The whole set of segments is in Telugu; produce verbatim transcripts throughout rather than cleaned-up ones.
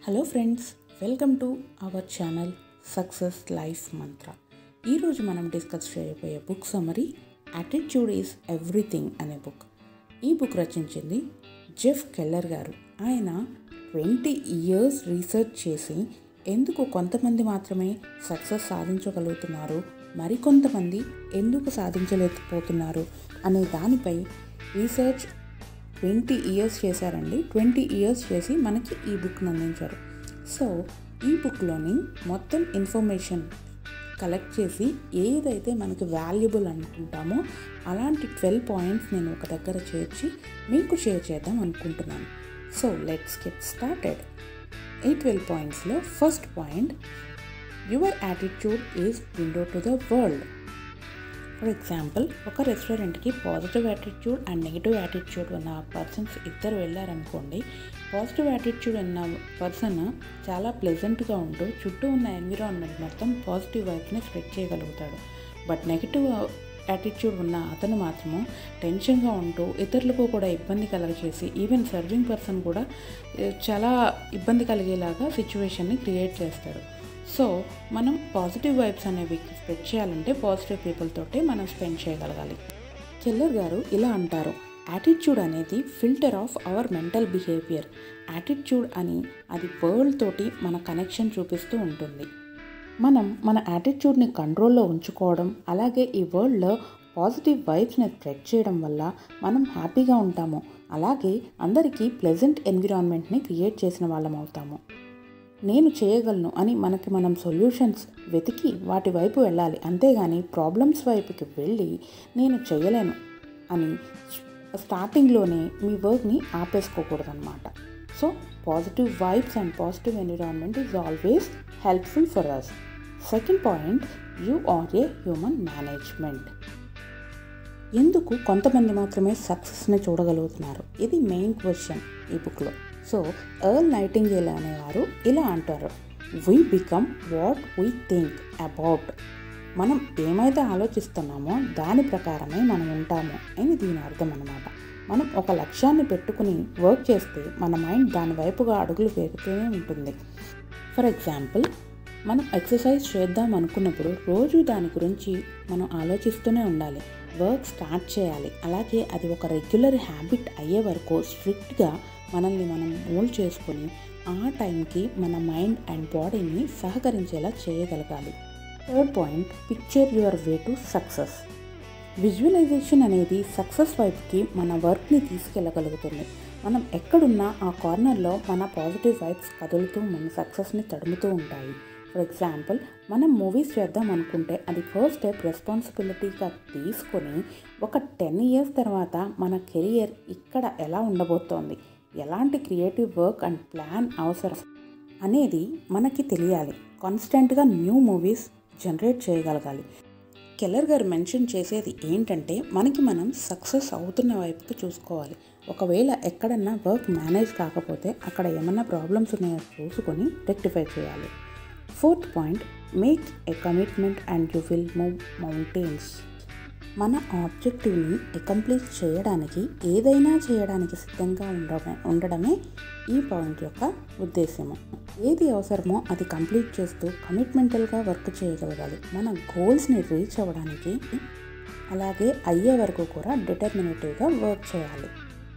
Hello friends, welcome to our channel success life mantra. ఈరోజు మనం డిస్కస్ చేయబోయే book summary attitude is everything అనే బుక్. ఈ బుక్ రచించింది జెఫ్ కెల్లర్ గారు. ఆయన ట్వంటీ ఇయర్స్ రీసెర్చ్ చేసి ఎందుకు కొంతమంది మాత్రమే సక్సెస్ సాధించగలుగుతున్నారు, మరికొంతమంది ఎందుకు సాధించలేకపోతున్నారు అనే దానిపై రీసెర్చ్ ట్వంటీ ఇయర్స్ చేశారండి. ట్వంటీ ఇయర్స్ చేసి మనకి ఈ బుక్ని అందించారు. సో ఈ బుక్లోని మొత్తం ఇన్ఫర్మేషన్ కలెక్ట్ చేసి ఏదైతే మనకి వాల్యుబుల్ అనుకుంటామో అలాంటి ట్వెల్వ్ పాయింట్స్ నేను ఒక దగ్గర చేర్చి మీకు షేర్ చేద్దాం అనుకుంటున్నాను. So let's get started. ఈ ట్వెల్వ్ పాయింట్స్లో first point, your attitude is window to the world. For example, ఒక రెస్టారెంట్కి positive attitude and negative attitude ఉన్న పర్సన్స్ ఇద్దరు వెళ్ళారనుకోండి. పాజిటివ్ యాటిట్యూడ్ ఉన్న పర్సన్ చాలా ప్లెజెంట్గా ఉంటూ చుట్టూ ఉన్న ఎన్విరాన్మెంట్ మొత్తం పాజిటివ్ వైబ్స్ని స్ప్రెడ్ చేయగలుగుతాడు. బట్ నెగిటివ్ యాటిట్యూడ్ ఉన్న అతను మాత్రము టెన్షన్గా ఉంటూ ఇతరులకు కూడా ఇబ్బంది కలగచేసి ఈవెన్ సర్వింగ్ పర్సన్ కూడా చాలా ఇబ్బంది కలిగేలాగా సిచ్యువేషన్ని క్రియేట్ చేస్తాడు. సో మనం పాజిటివ్ వైబ్స్ అనేవి స్ప్రెడ్ చేయాలంటే పాజిటివ్ పీపుల్ తోటే మనం స్పెండ్ చేయగలగాలి. కెల్లర్ గారు ఇలా అంటారు, యాటిట్యూడ్ అనేది filter of our mental behaviour. Attitude అని అది వరల్డ్ తోటి మన కనెక్షన్ చూపిస్తూ ఉంటుంది. మనం మన యాటిట్యూడ్ని కంట్రోల్లో ఉంచుకోవడం, అలాగే ఈ వరల్డ్లో పాజిటివ్ వైబ్స్ని స్ప్రెడ్ చేయడం వల్ల మనం హ్యాపీగా ఉంటాము. అలాగే అందరికీ ప్లెజెంట్ ఎన్విరాన్మెంట్ని క్రియేట్ చేసిన వాళ్ళం అవుతాము. నేను చేయగలను అని మనకి మనం సొల్యూషన్స్ వెతికి వాటి వైపు వెళ్ళాలి, అంతేగాని ప్రాబ్లమ్స్ వైపుకి వెళ్ళి నేను చేయలేను అని స్టార్టింగ్లోనే మీ వర్క్ని ఆపేసుకోకూడదు అనమాట. So positive vibes and positive environment is always helpful for us. Second point, you are a human management. ఎందుకు కొంతమంది మాత్రమే సక్సెస్ని చూడగలుగుతున్నారు? ఇది మెయిన్ క్వశ్చన్ ఈ బుక్లో. సో ఎర్ల్ నైటింగేల్ అనేవారు ఇలా అంటారు, we become what we think about. మనం ఏమైతే ఆలోచిస్తున్నామో దాని ప్రకారమే మనం ఉంటాము అని దీని అర్థం అన్నమాట. మనం ఒక లక్ష్యాన్ని పెట్టుకుని వర్క్ చేస్తే మన మైండ్ దాని వైపుగా అడుగులు వేస్తూనే ఉంటుంది. ఫర్ ఎగ్జాంపుల్, మనం ఎక్సర్సైజ్ చేద్దాం అనుకున్నప్పుడు రోజు దాని గురించి మనం ఆలోచిస్తూనే ఉండాలి. వర్క్ స్టార్ట్ చేయాలి. అలాగే అది ఒక రెగ్యులర్ హ్యాబిట్ అయ్యే వరకు స్ట్రిక్ట్గా మనల్ని మనం మోల్డ్ చేసుకొని ఆ టైంకి మన మైండ్ అండ్ బాడీని సహకరించేలా చేయగలగాలి. Third point, picture your way to success. Visualisation అనేది సక్సెస్ వైపుకి మన వర్క్ని తీసుకెళ్ళగలుగుతుంది. మనం ఎక్కడున్నా ఆ కార్నర్లో మన పాజిటివ్ వైబ్స్ కదులుతూ మన సక్సెస్ని తడుముతూ ఉంటాయి. ఫర్ ఎగ్జాంపుల్, మనం మూవీస్ చేద్దాం అనుకుంటే అది ఫస్ట్ స్టెప్ రెస్పాన్సిబిలిటీగా తీసుకొని ఒక టెన్ ఇయర్స్ తర్వాత మన కెరియర్ ఇక్కడ ఎలా ఉండబోతోంది, ఎలాంటి క్రియేటివ్ వర్క్ అండ్ ప్లాన్ అవసరం అనేది మనకి తెలియాలి. కాన్స్టెంట్గా న్యూ మూవీస్ జనరేట్ చేయగలగాలి. కెల్లర్ గారు మెన్షన్ చేసేది ఏంటంటే, మనకి మనం సక్సెస్ అవుతున్న వైపుకి చూసుకోవాలి. ఒకవేళ ఎక్కడన్నా వర్క్ మేనేజ్ కాకపోతే అక్కడ ఏమన్నా ప్రాబ్లమ్స్ ఉన్నాయో చూసుకొని రెక్టిఫై చేయాలి. Fourth point, make a commitment and you will move mountains. మన ఆబ్జెక్టివ్ని అకంప్లీట్ చేయడానికి ఏదైనా చేయడానికి సిద్ధంగా ఉండడమే ఉండడమే ఈ పాయింట్ యొక్క ఉద్దేశము. ఏది అవసరమో అది కంప్లీట్ చేస్తూ కమిట్మెంటల్గా వర్క్ చేయగలగాలి. మన గోల్స్ని రీచ్ అవ్వడానికి అలాగే అయ్యే వరకు కూడా డిటర్మినేటివ్గా వర్క్ చేయాలి.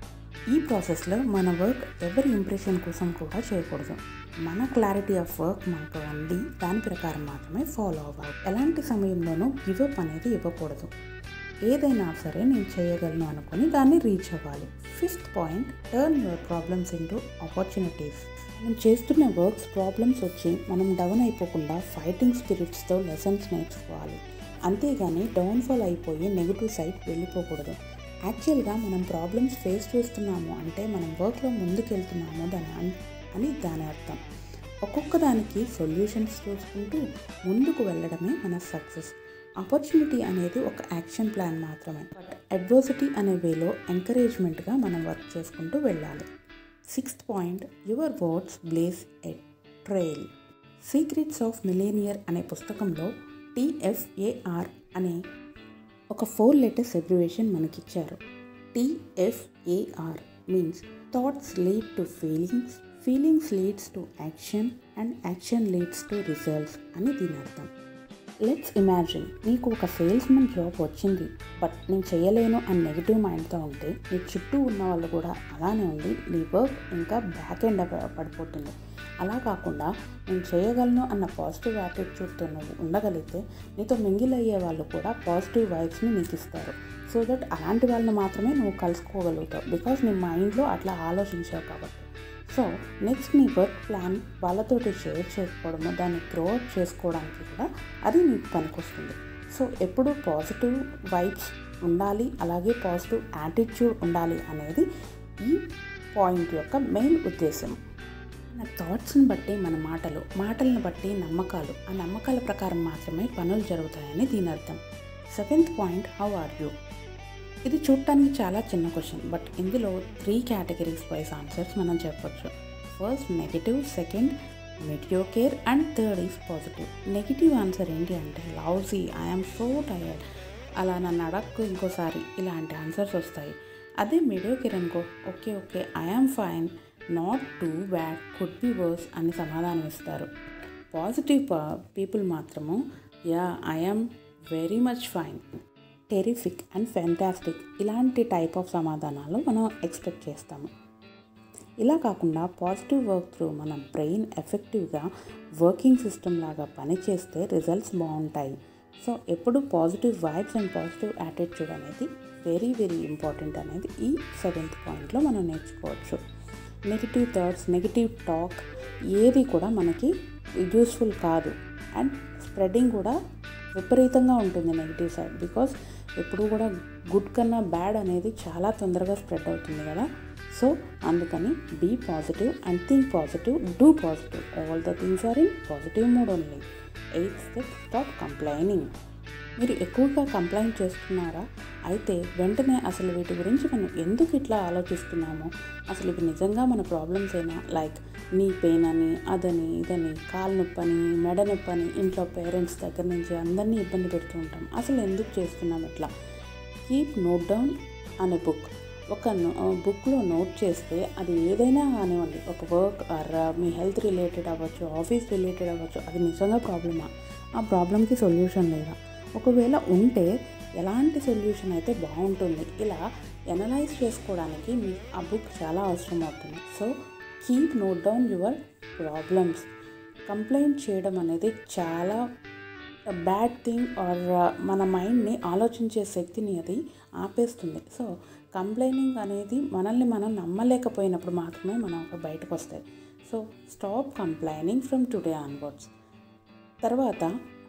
ఈ ప్రాసెస్లో మన వర్క్ ఎవరి ఇంప్రెషన్ కోసం కూడా చేయకూడదు. మన క్లారిటీ ఆఫ్ వర్క్ మనకు ఉండి దాని ప్రకారం మాత్రమే ఫాలో అవ్వాలి. ఎలాంటి సమయంలోనూ గివప్ అనేది ఇవ్వకూడదు. ఏదైనా సరే నేను చేయగలను అనుకుని దాన్ని రీచ్ అవ్వాలి. Fifth point, turn your problems into opportunities. మనం చేస్తున్న వర్క్స్ ప్రాబ్లమ్స్ వచ్చి మనం డౌన్ అయిపోకుండా ఫైటింగ్ స్పిరిట్స్తో లెసన్స్ నేర్చుకోవాలి. అంతేగాని డౌన్ఫాల్ అయిపోయి నెగిటివ్ సైడ్ వెళ్ళిపోకూడదు. యాక్చువల్గా మనం ప్రాబ్లమ్స్ ఫేస్ చేస్తున్నాము అంటే మనం వర్క్లో ముందుకు వెళ్తున్నాము దాని అని దాని అర్థం. ఒక్కొక్క దానికి సొల్యూషన్స్ చూసుకుంటూ ముందుకు వెళ్ళడమే మన సక్సెస్. ఆపర్చునిటీ అనేది ఒక యాక్షన్ ప్లాన్ మాత్రమే. బట్ అడ్వర్సిటీ అనే వేలో ఎంకరేజ్మెంట్గా మనం వర్క్ చేసుకుంటూ వెళ్ళాలి. Sixth point, your words blaze a trail. Secrets of millionaire అనే పుస్తకంలో టీఎఫ్ఏఆర్ అనే ఒక ఫోర్ లెటర్స్ అబ్రివేషన్ మనకిచ్చారు. TFAR means thoughts lead to feelings, feelings leads to action and action leads to results అని దీని అర్థం. లెట్స్ ఇమాజిన్ నీకు ఒక సేల్స్మెన్ జాబ్ వచ్చింది, బట్ నేను చేయలేను అని నెగిటివ్ మైండ్తో ఉంటే నీ చుట్టూ ఉన్న వాళ్ళు కూడా అలానే ఉండి నీ వర్క్ ఇంకా బ్యాక్ ఎండ్ పడిపోతుంది. అలా కాకుండా నేను చేయగలను అన్న పాజిటివ్ యాటిట్యూడ్తో నువ్వు ఉండగలిగితే నీతో మింగిల్ అయ్యే వాళ్ళు కూడా పాజిటివ్ వైబ్స్ని నీకు ఇస్తారు. సో దట్ అలాంటి వాళ్ళని మాత్రమే నువ్వు కలుసుకోగలుగుతావు, బికాజ్ నీ మైండ్లో అట్లా ఆలోచించావు కాబట్టి. సో నెక్స్ట్ నీ వర్క్ ప్లాన్ వాళ్ళతోటి షేర్ చేసుకోవడము, దాన్ని గ్రోఅప్ చేసుకోవడానికి కూడా అది నీకు పనికొస్తుంది. సో ఎప్పుడు పాజిటివ్ వైబ్స్ ఉండాలి, అలాగే పాజిటివ్ యాటిట్యూడ్ ఉండాలి అనేది ఈ పాయింట్ యొక్క మెయిన్ ఉద్దేశం. మన థాట్స్ని బట్టి మన మాటలు, మాటలను బట్టి నమ్మకాలు, ఆ నమ్మకాల ప్రకారం మాత్రమే పనులు జరుగుతాయని దీని అర్థం. Seventh point, how are you? ఇది చూడటానికి చాలా చిన్న క్వశ్చన్, బట్ ఇందులో త్రీ కేటగిరీస్ వైజ్ ఆన్సర్స్ మనం చెప్పొచ్చు. First negative, second mediocre and third is positive. Negative answer ఏంటి అంటే లౌజీ, ఐఎమ్ సో టైర్డ్, అలా నన్ను అడక్కు ఇంకోసారి, ఇలాంటి ఆన్సర్స్ వస్తాయి. అదే మెడియోకేర్ అనుకో, okay okay I'm fine, not too bad, could be worse అని సమాధానం ఇస్తారు. పాజిటివ్ పీపుల్ మాత్రము yeah I'm very much fine, terrific and fantastic ఇలాంటి టైప్ ఆఫ్ సమాధానాలు మనం ఎక్స్పెక్ట్ చేస్తాము. ఇలా కాకుండా పాజిటివ్ వర్క్ త్రూ మన బ్రెయిన్ ఎఫెక్టివ్గా వర్కింగ్ సిస్టమ్ లాగా పనిచేస్తే రిజల్ట్స్ బాగుంటాయి. సో ఎప్పుడు positive vibes and positive attitude అనేది వెరీ వెరీ ఇంపార్టెంట్ అనేది ఈ సెవెంత్ పాయింట్లో మనం నేర్చుకోవచ్చు. నెగిటివ్ థాట్స్, నెగిటివ్ టాక్ ఏది కూడా మనకి యూస్ఫుల్ కాదు, అండ్ స్ప్రెడింగ్ కూడా విపరీతంగా ఉంటుంది నెగిటివ్ సైడ్, బికాస్ ఎప్పుడు కూడా గుడ్ కన్నా బ్యాడ్ అనేది చాలా తొందరగా స్ప్రెడ్ అవుతుంది కదా. సో అందుకని be positive and think positive, do positive, all the things are in positive mode only. Eighth step, stop complaining. మీరు ఎక్కువగా కంప్లైంట్ చేస్తున్నారా? అయితే వెంటనే అసలు వీటి గురించి మనం ఎందుకు ఇట్లా ఆలోచిస్తున్నాము, అసలు ఇవి నిజంగా మన ప్రాబ్లమ్స్ అయినా, లైక్ నీ పెయిన్ అని, అదని, ఇదని, కాలు నొప్పి అని, మెడ నొప్పి అని, ఇంట్లో పేరెంట్స్ దగ్గర నుంచి అందరినీ ఇబ్బంది పెడుతూ ఉంటాం, అసలు ఎందుకు చేస్తున్నాం ఇట్లా? కీప్ నోట్ డౌన్ అనే బుక్, ఒక బుక్లో నోట్ చేస్తే అది ఏదైనా కానివ్వండి, ఒక వర్క్ ఆర్ మీ హెల్త్ రిలేటెడ్ అవ్వచ్చు, ఆఫీస్ రిలేటెడ్ అవ్వచ్చు, అది నిజంగా ప్రాబ్లమా, ఆ ప్రాబ్లంకి సొల్యూషన్ లేదా, ఒకవేళ ఉంటే ఎలాంటి సొల్యూషన్ అయితే బాగుంటుంది, ఇలా ఎనలైజ్ చేసుకోవడానికి మీకు ఆ బుక్ చాలా అవసరం అవుతుంది. So keep note down your problems. Complaint చేయడం అనేది చాలా బ్యాడ్ థింగ్, ఆర్ మన మైండ్ని ఆలోచించే శక్తిని అది ఆపేస్తుంది. సో కంప్లైనింగ్ అనేది మనల్ని మనం నమ్మలేకపోయినప్పుడు మాత్రమే మనం ఒక బయటకు వస్తాయి. So stop complaining from today onwards. తర్వాత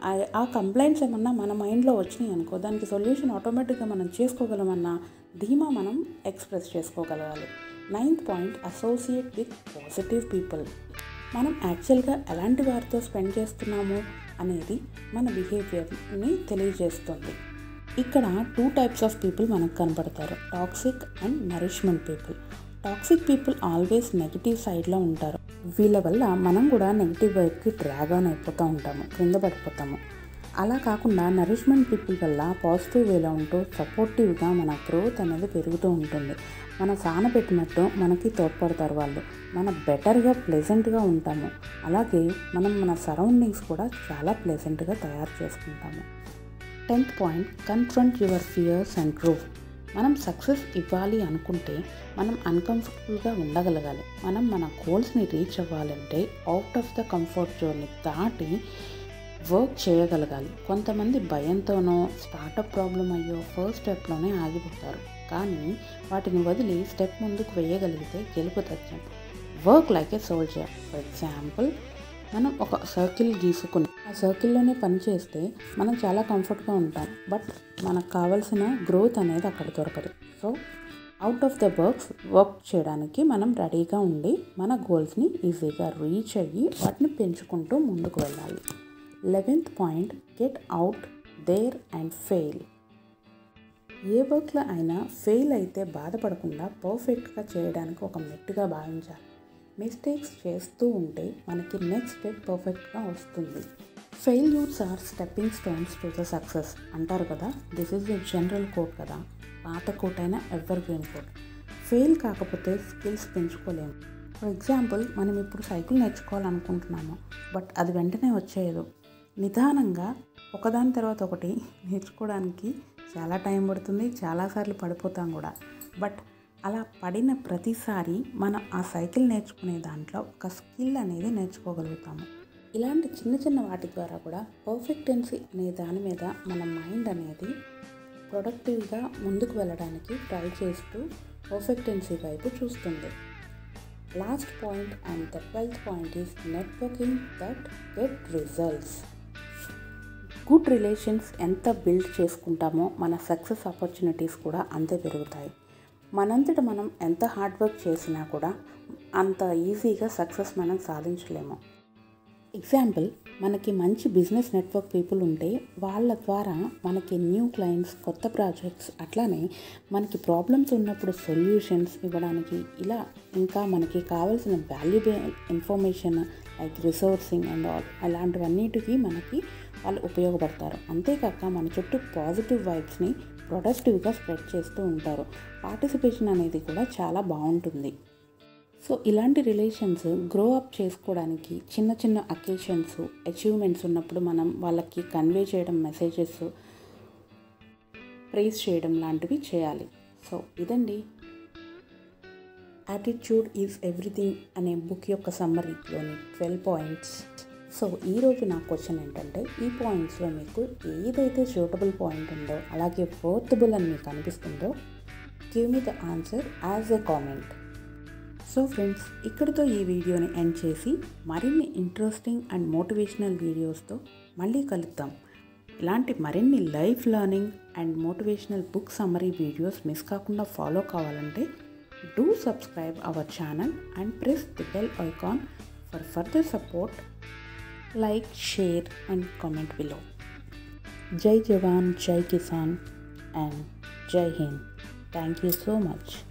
ఆ కంప్లైంట్స్ ఏమన్నా మన మైండ్లో వచ్చినాయి అనుకో, దానికి సొల్యూషన్ ఆటోమేటిక్గా మనం చేసుకోగలమన్న ధీమా మనం ఎక్స్ప్రెస్ చేసుకోగలగాలి. Ninth point, associate with positive people. మనం యాక్చువల్గా ఎలాంటి వారితో స్పెండ్ చేస్తున్నాము అనేది మన బిహేవియర్ని తెలియజేస్తుంది. ఇక్కడ టూ టైప్స్ ఆఫ్ పీపుల్ మనకు కనపడతారు, toxic and nourishment people. Toxic people always negative సైడ్లో ఉంటారు. వీళ్ళ వల్ల మనం కూడా నెగిటివ్ వైపుకి డ్రాగ్ ఆన్ అయిపోతూ ఉంటాము, క్రింద పడిపోతాము. అలా కాకుండా నరిష్మెంట్ పీపుల్ వల్ల పాజిటివ్ వేలో ఉంటూ సపోర్టివ్గా మన గ్రోత్ అనేది పెరుగుతూ ఉంటుంది. మన సాన పెట్టినట్టు మనకి తోడ్పడతారు వాళ్ళు, మన బెటర్గా ప్లెజెంట్గా ఉంటాము. అలాగే మనం మన సరౌండింగ్స్ కూడా చాలా ప్లెజెంట్గా తయారు చేసుకుంటాము. Tenth point, confront your fears and grow. మనం సక్సెస్ ఇవ్వాలి అనుకుంటే మనం అన్కంఫర్టబుల్గా ఉండగలగాలి. మనం మన గోల్స్ని రీచ్ అవ్వాలంటే అవుట్ ఆఫ్ ద కంఫర్ట్ జోన్ని దాటి వర్క్ చేయగలగాలి. కొంతమంది భయంతోనో స్టార్టప్ ప్రాబ్లం అయ్యో ఫస్ట్ స్టెప్లోనే ఆగిపోతారు, కానీ వాటిని వదిలి స్టెప్ ముందుకు వేయగలిగితే గెలుపు తథ్యం. Work like a soldier. For example, మనం ఒక సర్కిల్ గీసుకుని ఆ సర్కిల్లోనే పని చేస్తే మనం చాలా కంఫర్ట్గా ఉంటాం, బట్ మనకు కావాల్సిన గ్రోత్ అనేది అక్కడ దొరకదు. So out of the works work చేయడానికి మనం రెడీగా ఉండి మన గోల్స్ని ఈజీగా రీచ్ అయ్యి వాటిని పెంచుకుంటూ ముందుకు వెళ్ళాలి. Eleventh point, get out there and fail. ఏ వర్క్లో అయినా ఫెయిల్ అయితే బాధపడకుండా పర్ఫెక్ట్గా చేయడానికి ఒక మెట్టుగా భావించాలి. మిస్టేక్స్ చేస్తూ ఉంటే మనకి నెక్స్ట్ స్టెప్ పర్ఫెక్ట్గా వస్తుంది. Failures are stepping stones to the success అంటారు కదా. This is a general quote కదా, పాత కోట్ అయినా ఎవర్ గ్రీన్ కోట్. ఫెయిల్ కాకపోతే స్కిల్స్ పెంచుకోలేము, ఫర్ ఎగ్జాంపుల్, మనం ఇప్పుడు సైకిల్ నేర్చుకోవాలనుకుంటున్నాము, బట్ అది వెంటనే వచ్చేయదు. నిదానంగా ఒకదాని తర్వాత ఒకటి నేర్చుకోవడానికి చాలా టైం పడుతుంది, చాలాసార్లు పడిపోతాం కూడా. బట్ అలా పడిన ప్రతిసారి మనం ఆ సైకిల్ నేర్చుకునే దాంట్లో ఒక స్కిల్ అనేది నేర్చుకోగలుగుతాము. ఇలాంటి చిన్న చిన్న వాటి ద్వారా కూడా పర్ఫెక్టెన్సీ అనే దాని మీద మన మైండ్ అనేది ప్రొడక్టివ్గా ముందుకు వెళ్ళడానికి ట్రై చేస్తూ పర్ఫెక్టెన్సీ వైపు చూస్తుంది. Last point and the twelfth point is networking that get results. Good relations ఎంత బిల్డ్ చేసుకుంటామో మన సక్సెస్ ఆపర్చునిటీస్ కూడా అంతే పెరుగుతాయి. మనంతట మనం ఎంత హార్డ్ వర్క్ చేసినా కూడా అంత ఈజీగా సక్సెస్ మనం సాధించలేము. ఎగ్జాంపుల్, మనకి మంచి బిజినెస్ నెట్వర్క్ పీపుల్ ఉంటే వాళ్ళ ద్వారా మనకి న్యూ క్లయింట్స్, కొత్త ప్రాజెక్ట్స్, అట్లానే మనకి ప్రాబ్లమ్స్ ఉన్నప్పుడు సొల్యూషన్స్ ఇవ్వడానికి, ఇలా ఇంకా మనకి కావాల్సిన valuable information like resourcing and all అలాంటివన్నిటికీ మనకి వాళ్ళు ఉపయోగపడతారు. అంతేకాక మన చుట్టూ పాజిటివ్ వైబ్స్ని ప్రొడక్టివ్గా స్ప్రెడ్ చేస్తూ ఉంటారు. పార్టిసిపేషన్ అనేది కూడా చాలా బాగుంటుంది. సో ఇలాంటి రిలేషన్స్ గ్రో అప్ చేసుకోవడానికి చిన్న చిన్న అకేషన్స్, అచీవ్మెంట్స్ ఉన్నప్పుడు మనం వాళ్ళకి కన్వే చేయడం, మెసేజెస్, ప్రైజ్ చేయడం లాంటివి చేయాలి. సో ఇదండి యాటిట్యూడ్ ఈజ్ ఎవ్రీథింగ్ అనే బుక్ యొక్క సమ్మరీలోని ట్వెల్వ్ పాయింట్స్. సో ఈరోజు నా క్వశ్చన్ ఏంటంటే, ఈ పాయింట్స్లో మీకు ఏదైతే సూటబుల్ పాయింట్ ఉందో, అలాగే వర్తబుల్ అని మీకు అనిపిస్తుందో, give me the answer as a comment. So friends, ఇక్కడితో ఈ వీడియోని ఎండ్ చేసి మరిన్ని ఇంట్రెస్టింగ్ అండ్ మోటివేషనల్ వీడియోస్తో మళ్ళీ కలుద్దాం. ఇలాంటి మరిన్ని life learning and motivational book summary videos miss కాకుండా ఫాలో కావాలంటే do subscribe our channel and press the bell icon for further support. Like, share and comment below. Jai Jawan, Jai Kisan and Jai Hind. Thank you so much.